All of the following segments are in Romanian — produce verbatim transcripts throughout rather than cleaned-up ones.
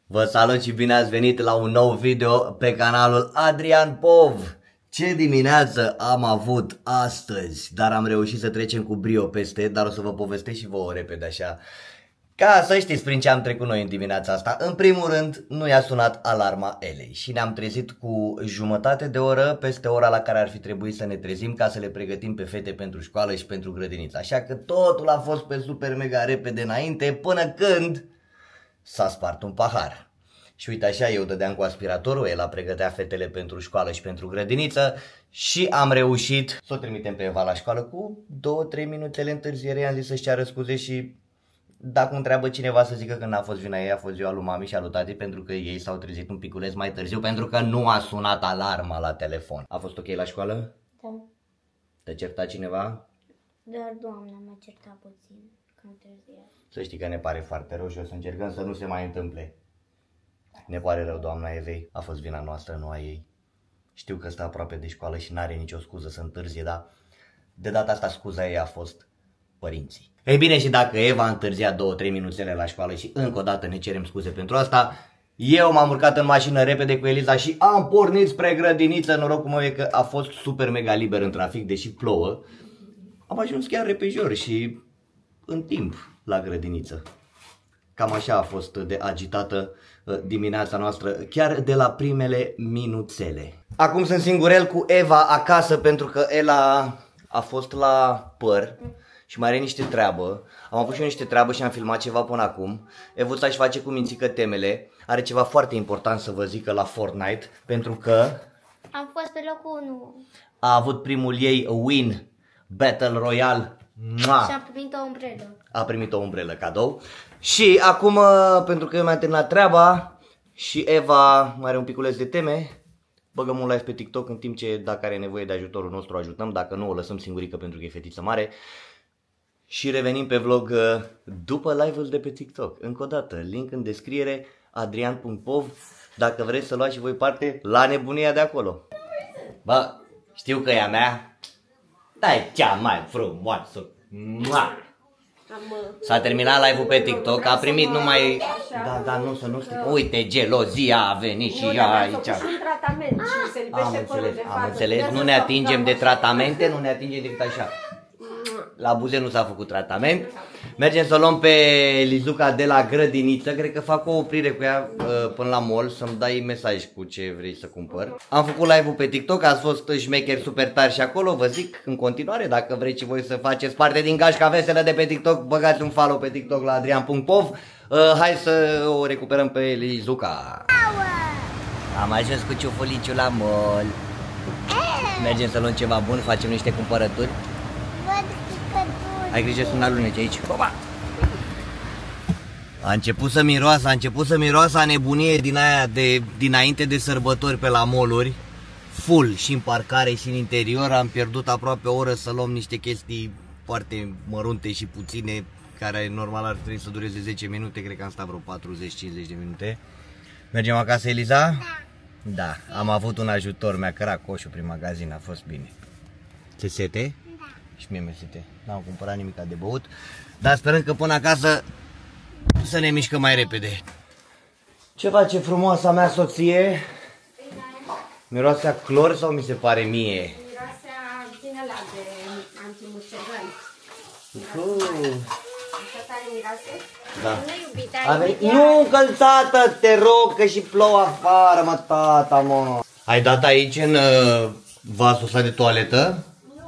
Vă salut și bine ați venit la un nou video pe canalul Adrian Pov. Ce dimineață am avut astăzi, dar am reușit să trecem cu brio peste, dar o să vă povestesc și vouă repede așa, ca să știți prin ce am trecut noi în dimineața asta. În primul rând, nu i-a sunat alarma Elei și ne-am trezit cu jumătate de oră peste ora la care ar fi trebuit să ne trezim ca să le pregătim pe fete pentru școală și pentru grădiniță. Așa că totul a fost pe super mega repede înainte, până când s-a spart un pahar. Și uite așa, eu dădeam cu aspiratorul, el a pregătea fetele pentru școală și pentru grădiniță și am reușit să o trimitem pe Eva la școală cu două trei minutele întârziere. I-am zis să-și ceară scuze și dacă întreabă cineva să zică că n-a fost vina ei, a fost ziua lui mami și a lui tati, pentru că ei s-au trezit un piculeț mai târziu pentru că nu a sunat alarma la telefon. A fost ok la școală? Da. Te-a certat cineva? Dar doamna m-a certat puțin că am întârziat. Să știi că ne pare foarte rău și o să încercăm să nu se mai întâmple. Ne pare rău, doamna Evei, a fost vina noastră, nu a ei. Știu că stă aproape de școală și n-are nicio scuză să întârzie, dar de data asta scuza ei a fost părinții. Ei bine, și dacă Eva a întârziat două trei minuțele la școală și încă o dată ne cerem scuze pentru asta, eu m-am urcat în mașină repede cu Eliza și am pornit spre grădiniță. Norocul meu e că a fost super mega liber în trafic, deși plouă. Am ajuns chiar repejor și în timp la grădiniță. Cam așa a fost de agitată dimineața noastră, chiar de la primele minuțele. Acum sunt singurel cu Eva acasă pentru că Ela a fost la păr și mai are niște treabă. Am avut și eu niște treabă și am filmat ceva până acum. Evuța își face cu mințică temele. Are ceva foarte important să vă zică la Fortnite, pentru că Am fost pe locul unu a avut primul ei win Battle Royale. Mua! și am primit o umbrelă. A primit o umbrelă cadou. Și acum, pentru că eu mi-am terminat treaba și Eva mai are un piculeț de teme, băgăm un live pe TikTok în timp ce, dacă are nevoie de ajutorul nostru, ajutăm. Dacă nu, o lăsăm singurică pentru că e fetiță mare. Și revenim pe vlog după live-ul de pe TikTok. Încă o dată, link în descriere, adrian punct pov, dacă vreți să luați și voi parte la nebunia de acolo. Bă, știu că e a mea, dar e cea mai frumoasă. Mua! S-a terminat live-ul pe TikTok, a primit numai... Da, da, nu să nu știu. Uite, gelozia a venit și ea aici. Am înțeles, am înțeles. Nu ne atingem de tratamente, nu ne atingem decât așa. La buze nu s-a făcut tratament. Mergem să luăm pe Lizuca de la grădiniță. Cred că fac o oprire cu ea până la mall, să-mi dai mesaj cu ce vrei să cumpăr. Am făcut live-ul pe TikTok, ați fost șmecheri super tari și acolo. Vă zic în continuare, dacă vreți și voi să faceți parte din gașca veselă de pe TikTok, băgați un follow pe TikTok la adrian punct pov. Hai să o recuperăm pe Lizuca. Am ajuns cu ciufuliciul la mall. Mergem să luăm ceva bun, facem niște cumpărături. Ai grijă să nu aluneci aici. Opa! A început să miroasă, a început să miroasă a nebunie din aia de dinainte de sărbători pe la mall-uri. Full și în parcare și în interior. Am pierdut aproape o oră să luăm niște chestii foarte mărunte și puține, care normal ar trebui să dureze zece minute. Cred că am stat vreo patruzeci cincizeci de minute. Mergem acasă, Eliza? Da. Da, am avut un ajutor, mi-a cărat coșul prin magazin, a fost bine. Ți sete? Și mie mi-e sete. N-am cumpărat nimic de băut, dar sperăm că până acasă să ne mișcăm mai repede. Ce face frumoasa mea soție? Miroase a clor sau mi se pare mie? Miroase a din ăla de antimușegări. Așa tare miroase? Da. Nu, iubita, iubita. Nu încălțată, te rog, că și plouă afară, mă, tata, mă. Ai dat aici în uh, vasul ăsta de toaletă?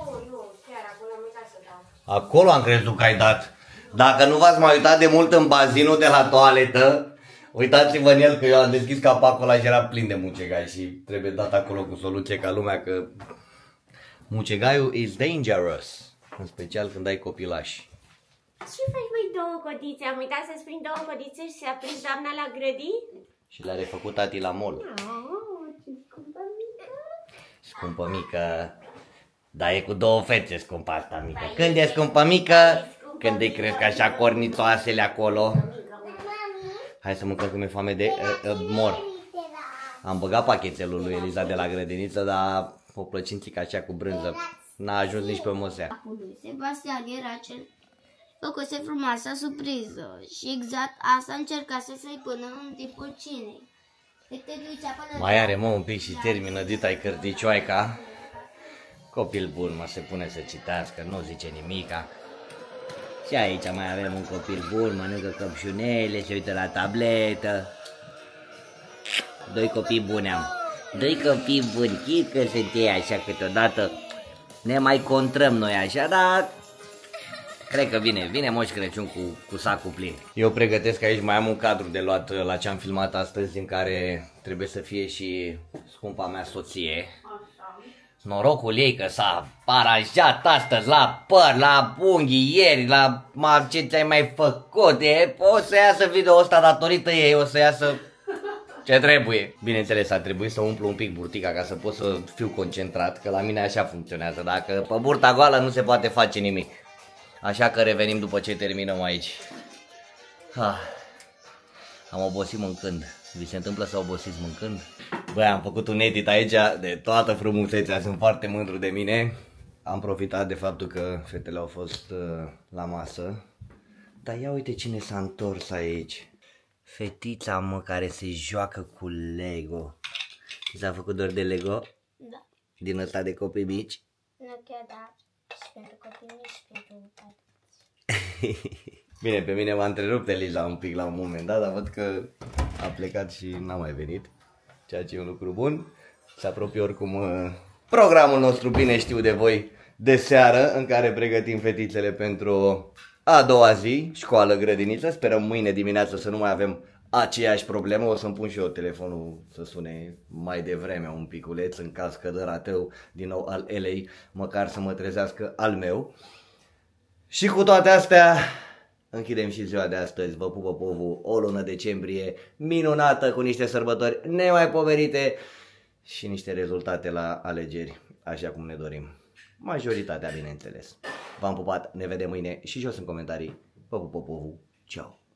Acolo am crezut că ai dat. Dacă nu v-ați mai uitat de mult în bazinul de la toaletă, uitați-vă în el că eu am deschis capacul ăla și era plin de mucegai și trebuie dat acolo cu soluție ca lumea, că mucegaiul is dangerous, în special când ai copilași. Ce faci, băi, două codițe? Am uitat să-ți prind două codițe și s-a prins doamna la grădini? Și le-a refăcut tati la mall. Oh, ce scumpă mică. Scumpă mică. Dar e cu două fețe scumpă asta mică. Când e scumpă mică, când îi cresc așa cornițoasele acolo. Hai să mâncăm, că mi-e foame de uh, uh, mor. Am băgat pachetelul lui Eliza de la grădiniță, dar o plăcințică așa cu brânză n-a ajuns nici pe mosea. Sebastian era cel făcuse frumoasa surpriză și exact asta încercase să-i pună în timpul cinei. Mai are, mă, un pic și termină dita-i cărticioaica. Copil bun, mă, se pune să citească, nu zice nimica. Și aici mai avem un copil bun, mănâncă căpșunele, se uită la tabletă. Doi copii buni am. Doi copii buni, chit că sunt ei așa câteodată. Ne mai contrăm noi așa, dar cred că vine, vine Moș Crăciun cu, cu sacul plin. Eu pregătesc aici, mai am un cadru de luat la ce am filmat astăzi, în care trebuie să fie și scumpa mea soție. Norocul ei că s-a aranjat astăzi la păr, la unghieri, la ce ți-ai mai făcut. E, o să iasă video ăsta datorită ei, o să iasă ce trebuie. Bineînțeles, a trebuit să umplu un pic burtica ca să pot să fiu concentrat, că la mine așa funcționează. Dacă pe burta goală nu se poate face nimic. Așa că revenim după ce terminăm aici. Ah, am obosit mâncând. Vi se întâmplă să obosiți mâncând? Băi, am făcut un edit aici de toată frumusețea, sunt foarte mândru de mine. Am profitat de faptul că fetele au fost uh, la masă. Dar ia uite cine s-a întors aici. Fetița, mă, care se joacă cu Lego. Ți s-a făcut doar de Lego? Da. Din ăsta de copii mici? Nu chiar, da. Și pentru copii mici și pentru tati. Bine, pe mine m-a întrerupt Eliza un pic la un moment dat, dar văd că a plecat și n-a mai venit. Ceea ce e un lucru bun. Se apropie oricum uh, programul nostru, bine știu de voi, de seară, în care pregătim fetițele pentru a doua zi, școală, grădiniță. Sperăm mâine dimineață să nu mai avem aceeași problemă. O să-mi pun și eu telefonul să sune mai devreme un piculeț, în caz că dă rateu din nou al Elei, măcar să mă trezească al meu. Și cu toate astea închidem și ziua de astăzi. Vă pupă Povu, o lună decembrie minunată, cu niște sărbători nemaipomenite și niște rezultate la alegeri, așa cum ne dorim. Majoritatea, bineînțeles. V-am pupat, ne vedem mâine și jos în comentarii. Vă pupă Povu, ceau!